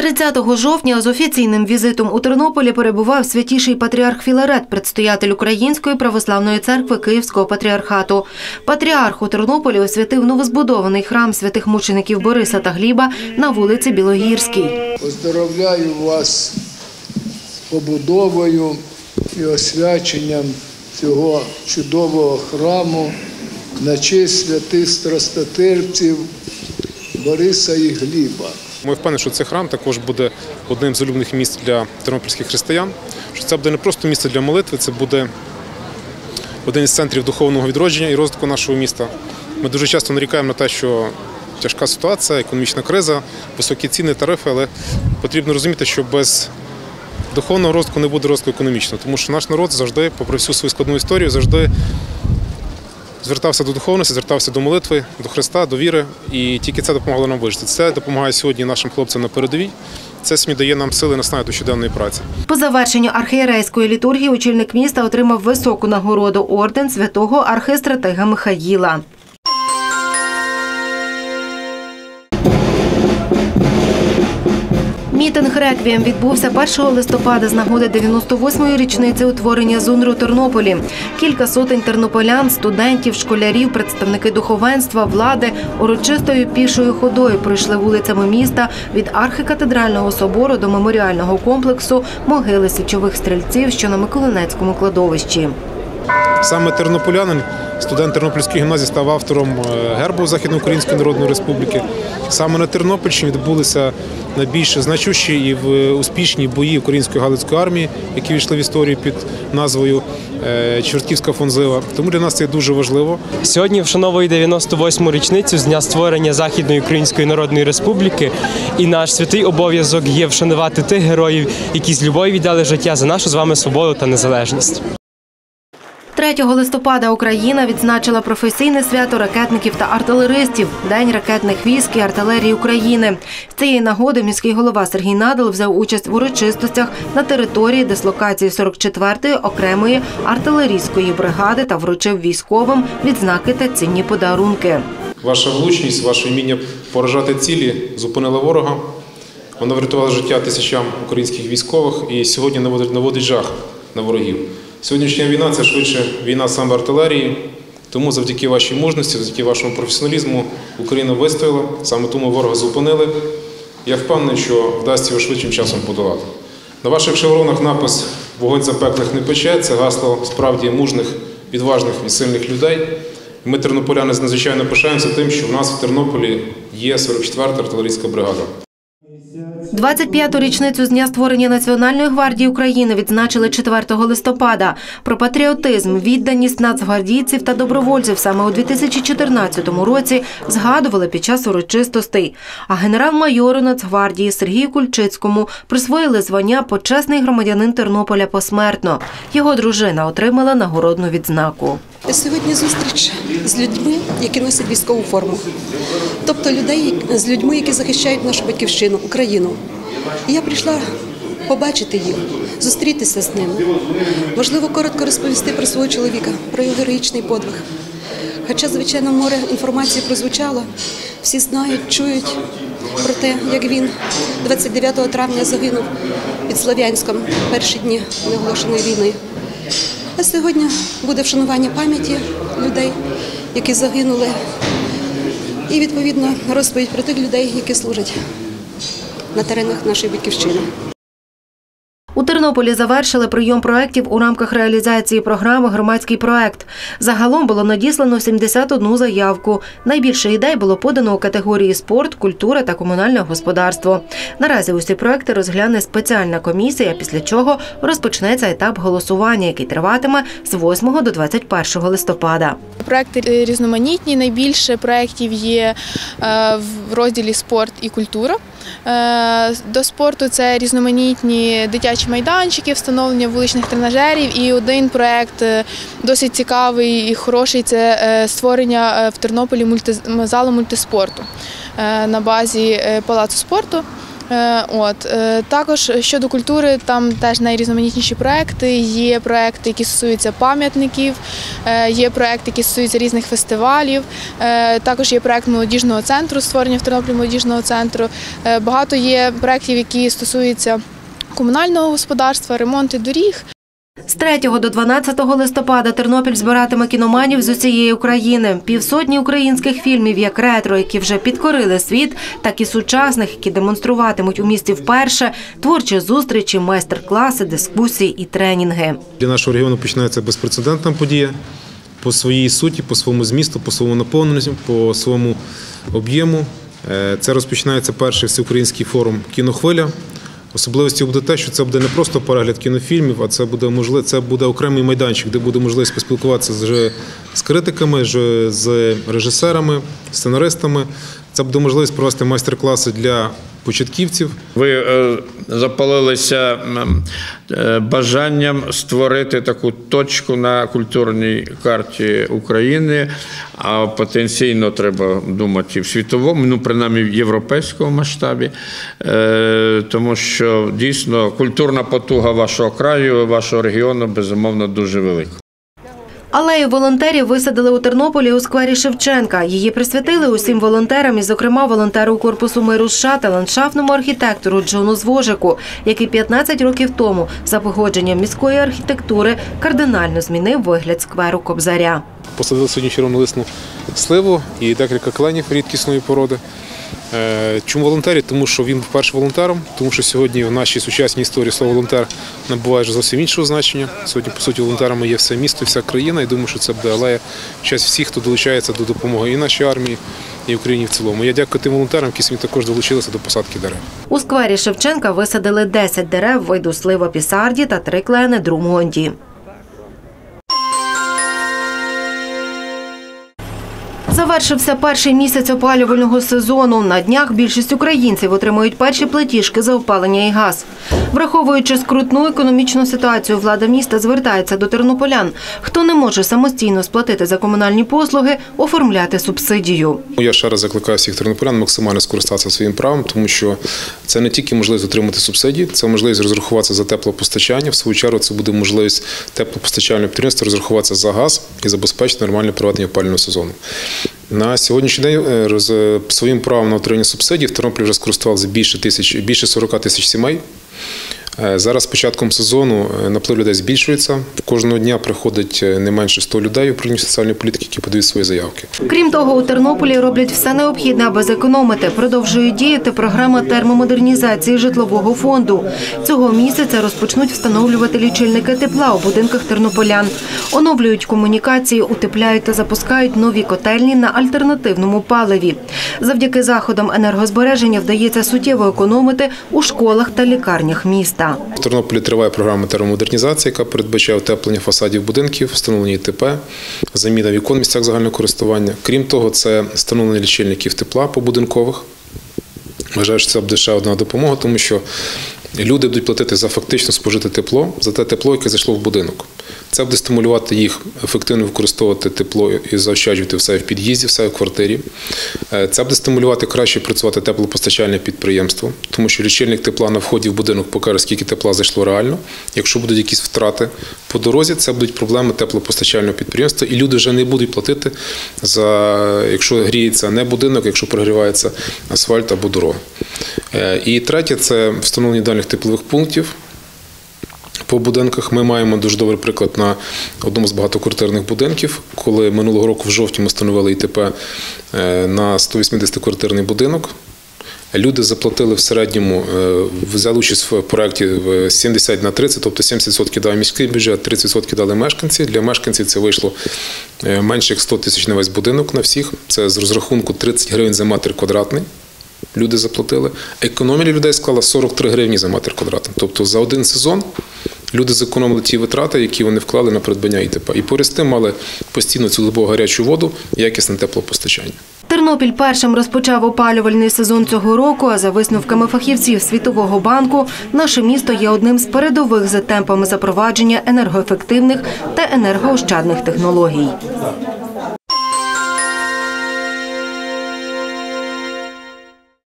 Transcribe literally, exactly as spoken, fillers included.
тридцятого жовтня з офіційним візитом у Тернополі перебував святіший патріарх Філарет, предстоятель Української православної церкви Київського патріархату. Патріарх у Тернополі освятив новозбудований храм святих мучеників Бориса та Гліба на вулиці Білогірській. Поздоровляю вас з побудовою і освяченням цього чудового храму на честь святих страстотерпців Бориса і Гліба. Ми впевнені, що цей храм також буде одним з улюблених місць для тернопільських християн, що це буде не просто місце для молитви, це буде один із центрів духовного відродження і розвитку нашого міста. Ми дуже часто нарікаємо на те, що тяжка ситуація, економічна криза, високі ціни, тарифи, але потрібно розуміти, що без духовного розвитку не буде розвитку економічного, тому що наш народ завжди, попри всю свою складну історію, завжди звертався до духовності, звертався до молитви, до Христа, до віри, і тільки це допомагало нам вижити. Це допомагає сьогодні нашим хлопцям на передовій. Це сьогодні дає нам сили наснагати до щоденної праці. По завершенню архієрейської літургії очільник міста отримав високу нагороду – орден святого архистратига Михаїла. Мітинг «Реквієм» відбувся першого листопада з нагоди дев'яносто восьмої річниці утворення ЗУНРу у Тернополі. Кілька сотень тернополян, студентів, школярів, представники духовенства, влади урочистою пішою ходою пройшли вулицями міста від архікатедрального собору до меморіального комплексу могили січових стрільців, що на Миколинецькому кладовищі. Саме тернополянин, студент Тернопільської гімназії, став автором гербу Західноукраїнської Народної Республіки. Саме на Тернопільщині відбулися найбільш значущі і успішні бої Української Галицької армії, які війшли в історію під назвою Чортківська Фонзила. Тому для нас це дуже важливо. Сьогодні вшановує дев'яносто восьму річницю з дня створення Західної Української Народної Республіки, і наш святий обов'язок є вшанувати тих героїв, які з любов'ю віддали життя за нашу з вами свободу та незалежність. третього листопада Україна відзначила професійне свято ракетників та артилеристів – День ракетних військ і артилерії України. З цієї нагоди міський голова Сергій Надал взяв участь в урочистостях на території дислокації сорок четвертої окремої артилерійської бригади та вручив військовим відзнаки та цінні подарунки. Ваша влучність, ваше вміння поражати цілі зупинила ворога. Воно врятувало життя тисячам українських військових і сьогодні наводить жах на ворогів. Сьогоднішня війна – це швидше війна саме артилерії, тому завдяки вашій мужності, завдяки вашому професіоналізму Україна вистояла, саме тому ворога зупинили. Я впевнений, що вдасться його швидшим часом подолати. На ваших шевронах напис «Вогонь запеклих не пече» – це гасло справді мужних, відважних і сильних людей. Ми, тернополяни, надзвичайно пишаємося тим, що в нас в Тернополі є сорок четверта артилерійська бригада. двадцять п'яту річницю з дня створення Національної гвардії України відзначили четвертого листопада. Про патріотизм, відданість нацгвардійців та добровольців саме у дві тисячі чотирнадцятому році згадували під час урочистостей. А генерал-майору Нацгвардії Сергію Кульчицькому присвоїли звання «Почесний громадянин Тернополя» посмертно. Його дружина отримала нагородну відзнаку. Сьогодні зустріч з людьми, які носять військову форму. Тобто людей, з людьми, які захищають нашу батьківщину, Україну. І я прийшла побачити їх, зустрітися з ними. Можливо, коротко розповісти про свого чоловіка, про його героїчний подвиг. Хоча, звичайно, море інформації прозвучало, всі знають, чують про те, як він двадцять дев'ятого травня загинув під Слов'янськом, перші дні неоголошеної війни. А сьогодні буде вшанування пам'яті людей, які загинули, і, відповідно, розповідь про тих людей, які служать на теренах нашої батьківщини. У Тернополі завершили прийом проєктів у рамках реалізації програми «Громадський проєкт». Загалом було надіслано сімдесят одну заявку. Найбільше ідей було подано у категорії «Спорт», «Культура» та «Комунальне господарство». Наразі усі проєкти розгляне спеціальна комісія, після чого розпочнеться етап голосування, який триватиме з восьмого до двадцять першого листопада. Проєкти різноманітні. Найбільше проєктів є в розділі «Спорт» і «Культура». До спорту це різноманітні дитячі майданчики, встановлення вуличних тренажерів, і один проєкт досить цікавий і хороший – це створення в Тернополі залу мультиспорту на базі Палацу спорту. Е, От е, також щодо культури, там теж найрізноманітніші проекти. Є проекти, які стосуються пам'ятників, е, є проекти, які стосуються різних фестивалів. Е, Також є проект молодіжного центру, створення в Тернополі молодіжного центру. Е, Багато є проєктів, які стосуються комунального господарства, ремонту доріг. З третього до дванадцятого листопада Тернопіль збиратиме кіноманів з усієї України. Півсотні українських фільмів, як ретро, які вже підкорили світ, так і сучасних, які демонструватимуть у місті вперше, творчі зустрічі, майстер-класи, дискусії і тренінги. Для нашого регіону починається безпрецедентна подія по своїй суті, по своєму змісту, по своєму наповненню, по своєму об'єму. Це розпочинається перший всеукраїнський форум «Кінохвиля». Особливістю буде те, що це буде не просто перегляд кінофільмів, а це буде можливо, це буде окремий майданчик, де буде можливість поспілкуватися з, з критиками, з режисерами, сценаристами. Це буде можливість провести майстер-класи для початківців. Ви е, запалилися е, бажанням створити таку точку на культурній карті України, а потенційно треба думати в світовому, ну принаймні в європейському масштабі, е, тому що дійсно культурна потуга вашого краю, вашого регіону безумовно дуже велика. Алею волонтерів висадили у Тернополі у сквері Шевченка. Її присвятили усім волонтерам, і, зокрема, волонтеру Корпусу миру США та ландшафтному архітектору Джону Звожику, який п'ятнадцять років тому за погодженням міської архітектури кардинально змінив вигляд скверу Кобзаря. Посадили сьогодні червонолисну сливу і декілька кленів рідкісної породи. Чому волонтери? Тому що він був першим волонтером, тому що сьогодні в нашій сучасній історії слово «волонтер» набуває зовсім іншого значення. Сьогодні, по суті, волонтерами є все місто, вся країна, і думаю, що це буде алея в честь всіх, хто долучається до допомоги і нашій армії, і Україні в цілому. Я дякую тим волонтерам, які сьогодні також долучилися до посадки дерев. У сквері Шевченка висадили десять дерев виду слива пісарді та три клени Друмгонді. Завершився перший місяць опалювального сезону. На днях більшість українців отримують перші платіжки за опалення і газ. Враховуючи скрутну економічну ситуацію, влада міста звертається до тернополян. Хто не може самостійно сплатити за комунальні послуги, оформляти субсидію. Я ще раз закликаю всіх тернополян максимально скористатися своїм правом, тому що це не тільки можливість отримати субсидії, це можливість розрахуватися за теплопостачання. В свою чергу це буде можливість теплопостачального підприємства розрахуватися за газ і забезпечити нормальне проведення опалювального сезону. На сьогоднішній день своїм правом на отримання субсидій в Тернополі вже скористувалися більше, тисяч, більше сорок тисяч сімей. Зараз з початком сезону наплив людей збільшується. Кожного дня приходить не менше ста людей у управління соціальної політики, які подають свої заявки. Крім того, у Тернополі роблять все необхідне, аби зекономити. Продовжує діяти програма термомодернізації житлового фонду. Цього місяця розпочнуть встановлювати лічильники тепла у будинках тернополян. Оновлюють комунікації, утепляють та запускають нові котельні на альтернативному паливі. Завдяки заходам енергозбереження вдається суттєво економити у школах та лікарнях міста. В Тернополі триває програма термомодернізації, яка передбачає утеплення фасадів будинків, встановлення І Те Пе, заміна вікон в місцях загального користування. Крім того, це встановлення лічильників тепла побудинкових. Вважаю, що це буде ще одна допомога, тому що люди будуть платити за фактично спожите тепло, за те тепло, яке зайшло в будинок. Це буде стимулювати їх ефективно використовувати тепло і заощаджувати все в під'їзді, все в квартирі. Це буде стимулювати краще працювати теплопостачальне підприємство, тому що лічильник тепла на вході в будинок покаже, скільки тепла зайшло реально. Якщо будуть якісь втрати по дорозі, це будуть проблеми теплопостачального підприємства, і люди вже не будуть платити, за, якщо гріється не будинок, якщо прогрівається асфальт або дорога. І третє – це встановлення дальніх теплових пунктів. По будинках ми маємо дуже добрий приклад на одному з багатоквартирних будинків, коли минулого року в жовтні ми встановили І Те Пе на сто вісімдесятиквартирний будинок. Люди заплатили в середньому, взяли участь в проєкті сімдесят на тридцять, тобто сімдесят відсотків дав міський бюджет, тридцять відсотків дали мешканці. Для мешканців це вийшло менше як сто тисяч на весь будинок на всіх. Це з розрахунку тридцять гривень за метр квадратний. Люди заплатили. Економія людей склала сорок три гривні за метр квадратний. Тобто за один сезон люди зекономили ті витрати, які вони вклали на придбання І Те Пе. І поряд з тим мали постійно цілодобову гарячу воду і якісне теплопостачання. Тернопіль першим розпочав опалювальний сезон цього року, а за висновками фахівців Світового банку, наше місто є одним з передових за темпами запровадження енергоефективних та енергоощадних технологій.